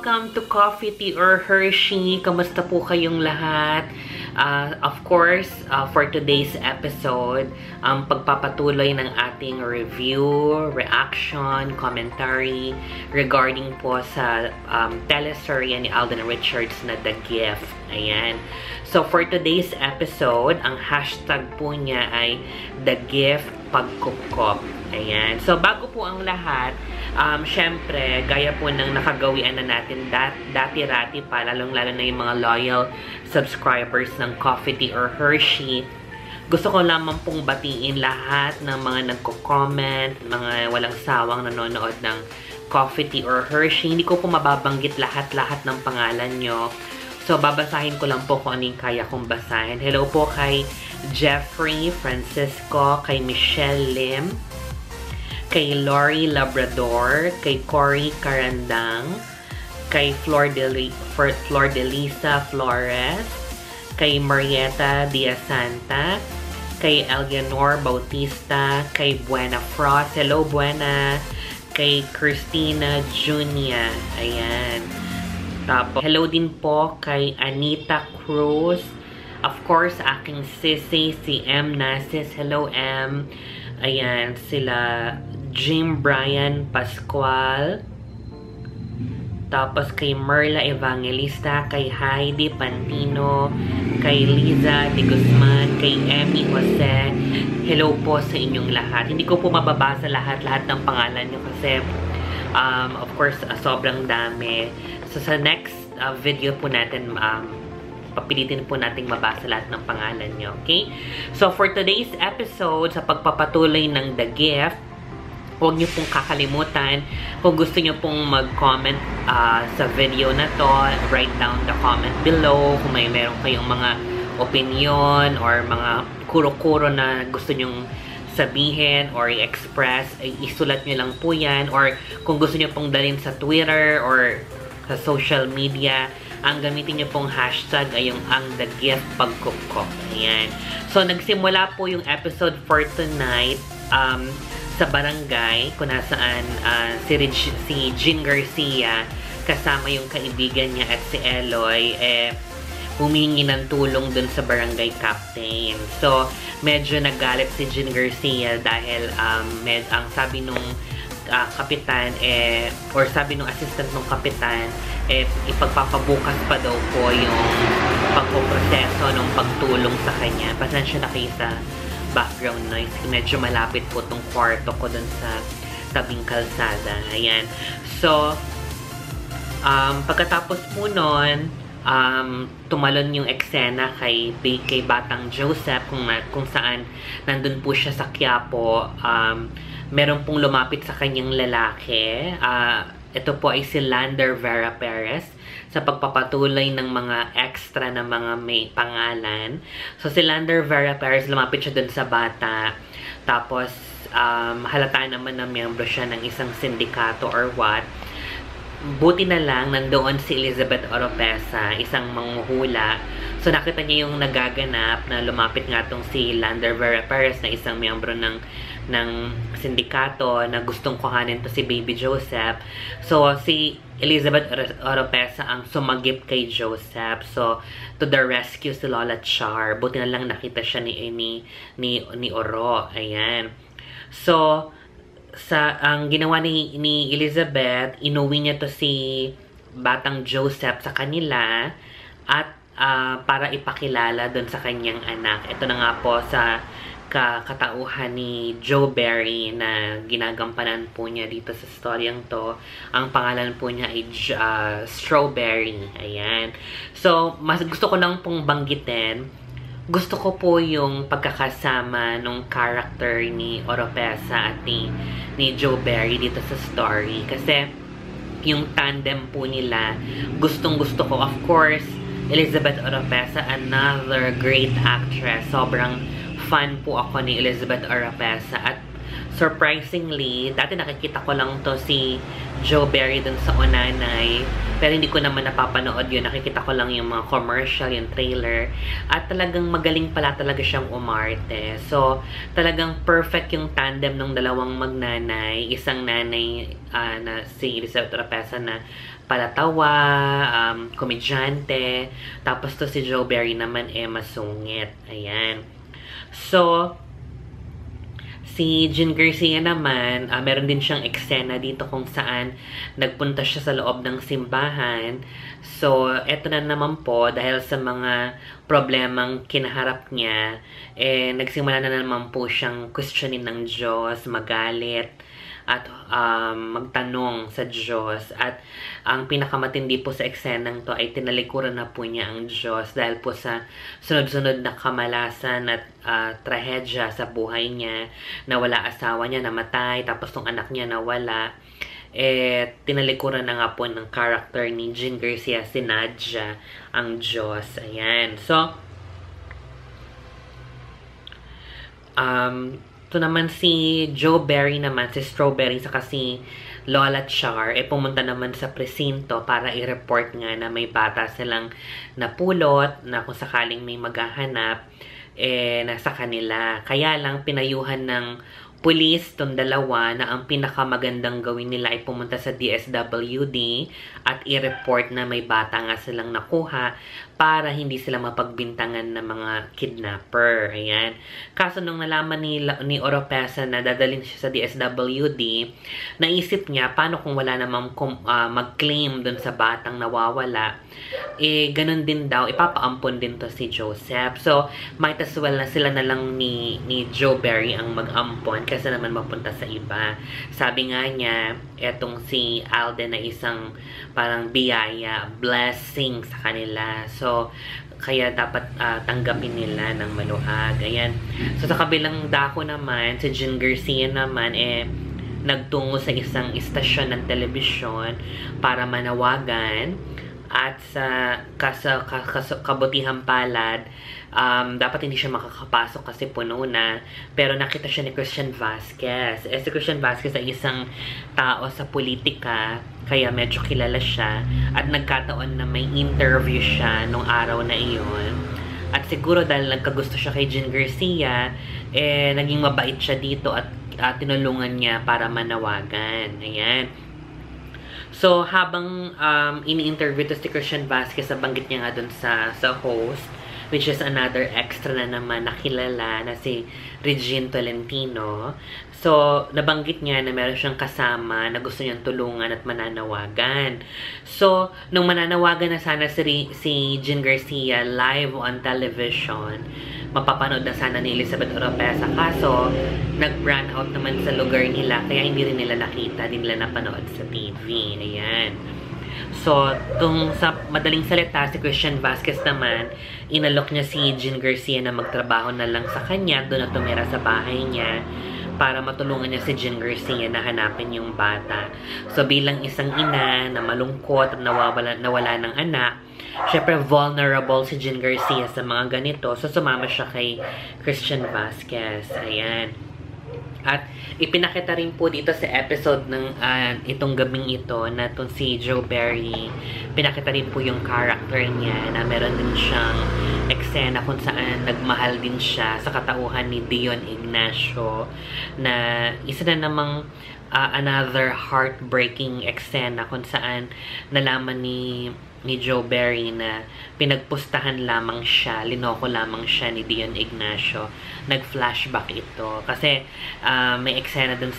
welcome to Coffee, Tea, or Hershey. Kamusta po kayong lahat? Of course, for today's episode, pagpapatuloy ng ating review, reaction, commentary regarding po sa teleserye ni Alden Richards na The Gift. Ayan. So, for today's episode, ang hashtag po niya ay The Gift Pagkupkop. Ayan. So, bago po ang lahat, syempre, gaya po ng nakagawian na natin dati-rati pa, lalong-lalo na yung mga loyal subscribers ng Coffee, Tea, or Hershey. Gusto ko lamang pong batiin lahat ng mga nagko-comment, mga walang sawang nanonood ng Coffee, Tea, or Hershey. Hindi ko po mababanggit lahat-lahat ng pangalan nyo. So, babasahin ko lang po kung anong kaya kong basahin. Hello po kay Jeffrey Francisco, kay Michelle Lim, kay Lori Labrador, kay Cory Carandang, kay Flor de Lisa Flores, kay Marieta Diasanta, kay Eleanor Bautista, kay Buena Frost, hello Buena, kay Christina Junia, ayan. Tapos, hello din po kay Anita Cruz, of course, aking sisi, si M. Nasis, hello M, ayan, sila Jim Brian Pascual, tapos kay Merla Evangelista, kay Heidi Pantino, kay Liza de Guzman, kay Emmy Jose, hello po sa inyong lahat. Hindi ko po mababasa lahat ng pangalan nyo kasi of course sobrang dami. So sa next video po natin papilitin po nating mabasa lahat ng pangalan nyo, okay? So for today's episode, sa pagpapatuloy ng The Gift, huwag nyo pong kakalimutan, kung gusto nyo pong mag-comment sa video na to, write down the comment below, kung meron kayong mga opinion or mga kuro-kuro na gusto nyong sabihin or i-express, isulat nyo lang po yan, or kung gusto nyo pong dalhin sa Twitter or sa social media, ang gamitin nyo pong hashtag ay yung ang The Gift Pagkupkop. Ayan. So, nagsimula po yung episode for tonight sa barangay kung nasaan si Jean Garcia kasama yung kaibigan niya at si Eloy humingi ng tulong dun sa barangay captain. So, medyo nagalit si Jean Garcia dahil ang sabi nung kapitan or sabi nung assistant nung kapitan ipagpapabukas pa daw po yung pagpoproseso ng pagtulong sa kanya. Pasensya na kayo sa background noise. Medyo malapit po tong kwarto ko dun sa tabing kalsada. Ayan. So, pagkatapos po nun, tumalon yung eksena kay Batang Joseph kung saan nandun po siya sa Quiapo. Meron pong lumapit sa kanyang lalaki. Ito po ay si Lander Vera Perez sa pagpapatuloy ng mga extra na mga may pangalan. So, si Lander Vera Perez, lumapit siya dun sa bata. Tapos, halata naman na miyembro siya ng isang sindikato or what. Buti na lang, nandoon si Elizabeth Oropesa, isang manghuhula. So, nakita niya yung nagaganap na lumapit nga tong si Lander Vera Perez na isang miyembro ng sindikato na gustong kuhanin to si Baby Joseph. So, si Elizabeth Oropesa ang sumagip kay Joseph. So, to the rescue si Lola Char. Buti na lang nakita siya ni Oro. Ayan. So, ang ginawa ni Elizabeth, inuwi niya to si Batang Joseph sa kanila at para ipakilala doon sa kanyang anak. Ito na nga po sa katauhan ni Joe Berry na ginagampanan po niya dito sa storyang to. Ang pangalan po niya ay Strawberry. Ayan. So, mas gusto ko lang pong banggitin, gusto ko po yung pagkakasama nung character ni Oropesa at ni Joe Berry dito sa story. Kasi yung tandem po nila, gustong-gusto ko. Of course, Elizabeth Oropesa, another great actress. Sobrang fan po ako ni Elizabeth Oropesa. At surprisingly, dati nakikita ko lang to si Joe Berry dun sa Onanay. Pero hindi ko naman napapanood yun. Nakikita ko lang yung mga commercial, yung trailer. At talagang magaling pala talaga siyang umarte. So, talagang perfect yung tandem ng dalawang magnanay. Isang nanay na si Elizabeth Oropesa na palatawa, komedyante. Tapos to si Joe Berry naman masungit. Ayan. So, si Jean Garcia naman, meron din siyang eksena dito kung saan nagpunta siya sa loob ng simbahan. So, eto na naman po, dahil sa mga problemang kinaharap niya, nagsimula na naman po siyang questionin ng Diyos, magalit, at magtanong sa Diyos. At ang pinakamatindi po sa eksenang to ay tinalikuran na po niya ang Diyos dahil po sa sunod-sunod na kamalasan at trahedya sa buhay niya. Nawala asawa niya, namatay, tapos tong anak niya nawala. Tinalikuran na nga po ng character ni Jean Garcia, si Nadia, ang Diyos. Ayan. So, ito naman si Joe Berry naman, si Strawberry, saka si Lola Char, pumunta naman sa presinto para i-report nga na may bata silang napulot, na kung sakaling may maghahanap, nasa kanila. Kaya lang, pinayuhan ng pulis tong dalawa na ang pinakamagandang gawin nila ay pumunta sa DSWD at i-report na may bata nga silang nakuha para hindi sila mapagbintangan ng mga kidnapper. Ayan. Kaso nung nalaman ni Oropesa na dadalhin siya sa DSWD, naisip niya, paano kung wala namang mag-claim dun sa batang nawawala? Ganun din daw, ipapaampon din to si Joseph. So, might as well na sila na lang ni Joe Berry ang mag-ampon kasi naman mapunta sa iba. Sabi nga niya, etong si Alden na isang parang biyaya, blessing sa kanila. So, kaya dapat tanggapin nila ng maluhag. Ayan. So, sa kabilang dako naman, si Jean Garcia naman, nagtungo sa isang istasyon ng telebisyon para manawagan. At sa kabutihang palad, dapat hindi siya makakapasok kasi puno na. Pero nakita siya ni Christian Vasquez. Si Christian Vasquez ay isang tao sa politika, kaya medyo kilala siya. At nagkataon na may interview siya nung araw na iyon. At siguro dahil nagkagusto siya kay Jean Garcia, naging mabait siya dito at tinulungan niya para manawagan. Ayan. So, habang ini-interview to si Christian Vasquez, nabanggit niya nga dun sa host, which is another extra na naman nakilala na si Regine Tolentino. So, nabanggit niya na meron siyang kasama na gusto niyang tulungan at mananawagan. So, nung mananawagan na sana si Jean Garcia live on television, mapapanood na sana ni Elizabeth Oropesa. Kaso, nag-brand out naman sa lugar nila, kaya hindi rin nila nakita, hindi nila napanood sa TV. Ayan. So, sa madaling salita, si Christian Vasquez naman, inalok niya si Jean Garcia na magtrabaho na lang sa kanya, doon na tumira sa bahay niya, para matulungan niya si Jean Garcia na hanapin yung bata. So, bilang isang ina na malungkot at nawala ng anak, syempre vulnerable si Jean Garcia sa mga ganito. So, sumama siya kay Christian Vasquez. Ayan. At ipinakita rin po dito sa episode ng itong gabing ito na itong si Joe Berry. Pinakita rin po yung character niya na meron din siyang eksena kung saan nagmahal din siya sa katauhan ni Dion Ignacio, na isa na namang another heartbreaking eksena kung saan nalaman ni Joe Berry na pinagpustahan lamang siya, linoko lamang siya ni Dion Ignacio. Nag-flashback ito. Kasi may eksena dun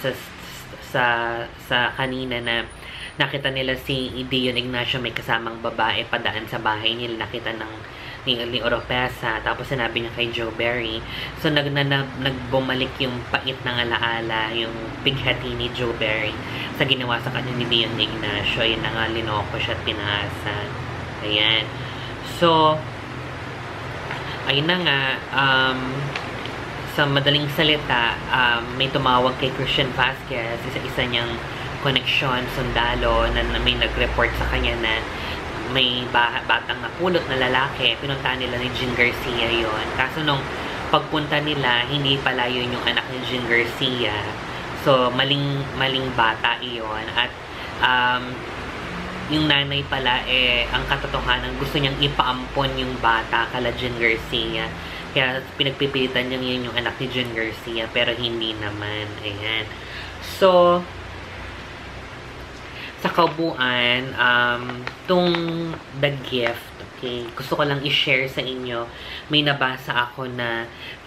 sa kanina na nakita nila si Dion Ignacio may kasamang babae padaan sa bahay nila. Nakita ni Oropesa. Tapos sinabi niya kay Joe Berry. So nagbumalik yung pait ng alaala, yung pighati ni Joe Berry sa ginawa sa kanya ni Dion Ignacio. Yun na nga, linoko siya at pinahasan. Ayan. So, ayun na nga, sa madaling salita, may tumawag kay Christian Vasquez, isa niyang koneksyon, sundalo, na may nag-report sa kanya na may batang napulot na lalaki. Pinuntahan nila ni Jean Garcia yon. Kaso nung pagpunta nila, hindi pala yun yung anak ni Jean Garcia. So, maling bata iyon. At yung nanay pala, ang katotohanan, gusto niyang ipaampon yung bata kala Jen Garcia. Kaya pinagpipilitan niya yun yung anak ni Jen Garcia, pero hindi naman. Ayan. So, sa kabuuan, tong The Gift, okay, gusto ko lang i-share sa inyo. May nabasa ako na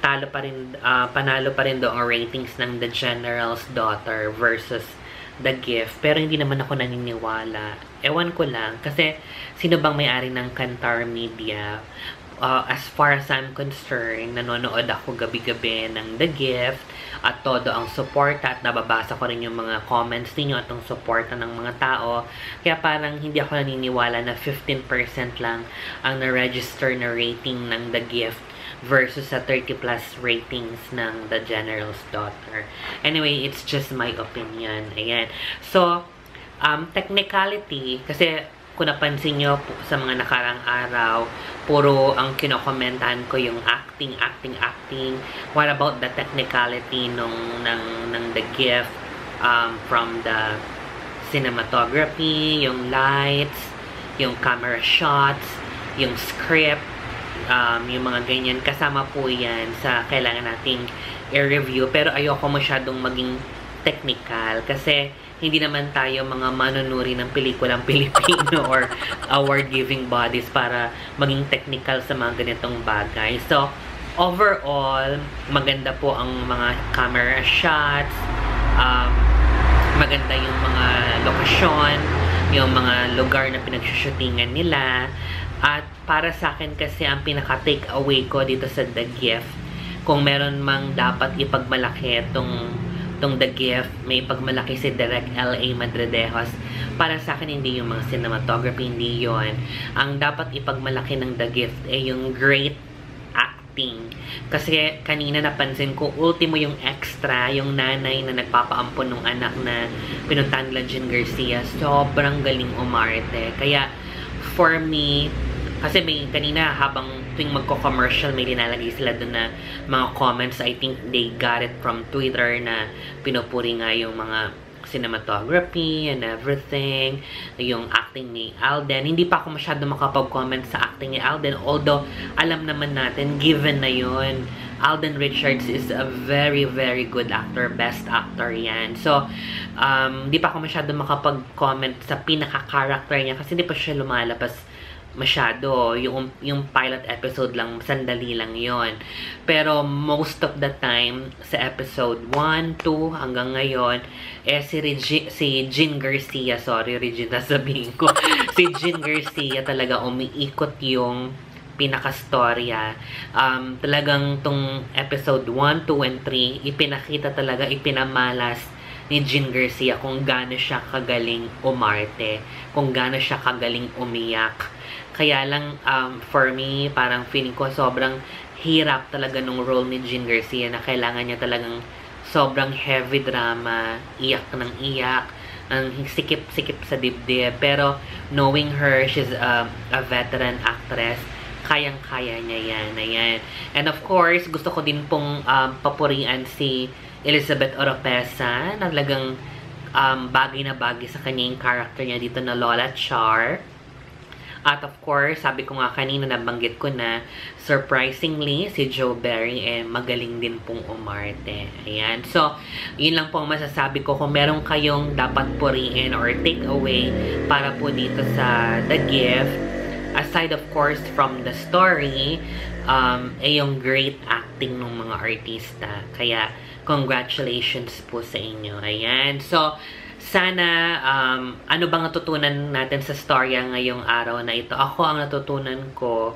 panalo pa rin daw ang ratings ng The General's Daughter versus The Gift. Pero hindi naman ako naniniwala. Ewan ko lang. Kasi, sino bang may-ari ng Kantar Media? As far as I'm concerned, nanonood ako gabi-gabi ng The Gift at todo ang suporta at nababasa ko rin yung mga comments ninyo at ang suporta ng mga tao. Kaya parang hindi ako naniniwala na 15% lang ang na-register na rating ng The Gift versus sa 30 plus ratings ng The General's Daughter. Anyway, it's just my opinion. Ayan. So, technicality, kasi kung napansin nyo sa mga nakarang araw, puro ang kinokomentahan ko yung acting. What about the technicality ng The Gift, from the cinematography, yung lights, yung camera shots, yung script, yung mga ganyan. Kasama po yan sa kailangan nating i-review. Pero ayoko masyadong maging technical kasi hindi naman tayo mga manunuri ng pelikulang Pilipino or award-giving bodies para maging technical sa mga ganitong bagay. So, overall, maganda po ang mga camera shots, maganda yung mga lokasyon, yung mga lugar na pinagsushootingan nila. At para sa akin kasi ang pinaka-take away ko dito sa The Gift, kung meron mang dapat ipagmalaki itong The Gift, may pagmalaki si Direk L.A. Madridejos. Para sa akin, hindi yung mga cinematography, hindi yon. Ang dapat ipagmalaki ng The Gift ay yung great acting. Kasi kanina napansin ko, ultimo yung extra, yung nanay na nagpapaampon ng anak na pinuntahan nila Jen Garcia. Sobrang galing umarte. Kaya, for me, kasi may kanina habang tuwing magko-commercial may linalagay sila doon na mga comments. I think they got it from Twitter na pinupuri nga yung mga cinematography and everything, yung acting ni Alden. Hindi pa ako masyado makapag-comment sa acting ni Alden, although alam naman natin, given na yun, Alden Richards is a very, very good actor. Best actor yan. So, hindi pa ako masyado makapag-comment sa pinaka-character niya kasi hindi pa siya lumalabas masyado. Yung pilot episode lang, sandali lang yon. Pero most of the time, sa episode 1, 2, hanggang ngayon, si Jen Garcia, sorry, Regina sabihin ko, si Jen Garcia talaga umiikot yung pinaka-storya. Talagang tong episode 1, 2, and 3, ipinakita talaga, ipinamalas ni Jen Garcia kung gaano siya kagaling umarte, kung gaano siya kagaling umiyak. Kaya lang, for me, parang feeling ko sobrang hirap talaga nung role ni Jen Garcia na kailangan niya talagang sobrang heavy drama, iyak ng iyak, ang sikip-sikip sa dibdib. Pero knowing her, she's a veteran actress, kayang-kaya niya yan. Ayan. And of course, gusto ko din pong papurian si Elizabeth Oropesa. Talagang bagay na bagay sa kanya yung character niya dito na Lola Char. At of course, sabi ko nga kanina, nabanggit ko na, surprisingly, si Joe Berry magaling din pong umarte. Ayan. So, yun lang po ang masasabi ko. Kung meron kayong dapat puriin or take away para po dito sa The Gift, aside of course from the story, yung great acting ng mga artista. Kaya, congratulations po sa inyo. Ayan. So, sana, ano bang natutunan natin sa storya ngayong araw na ito? Ako, ang natutunan ko,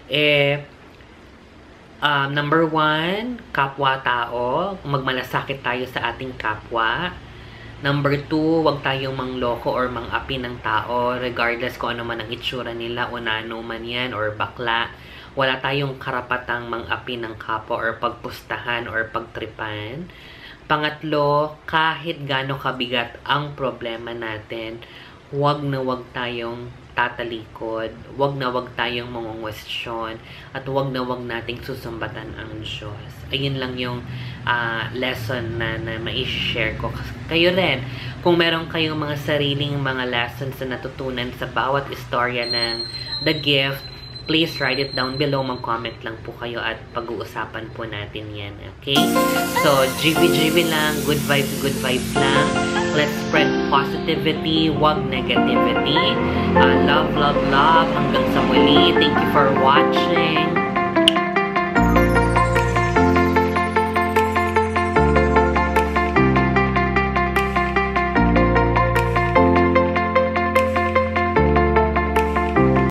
number 1, kapwa-tao. Magmalasakit tayo sa ating kapwa. Number 2, huwag tayong mangloko or mangapi ng tao, regardless kung ano man ang itsura nila, o nano man yan, or bakla. Wala tayong karapatang mangapi ng kapwa or pagpustahan or pagtripan. Pangatlo, kahit gaano kabigat ang problema natin, huwag na huwag tayong tatalikod, wag na wag tayong mangungwestiyon, at wag na wag nating susumbatan ang Diyos. Ayun lang yung lesson na mai-share ko. Kayo rin, kung meron kayong mga sariling mga lessons na natutunan sa bawat istorya ng The Gift, please write it down below. Mag-comment lang po kayo at pag-uusapan po natin yan. Okay? So, GV lang. Good vibes lang. Let's spread positivity. Wag negativity. Love. Hanggang sa muli. Thank you for watching.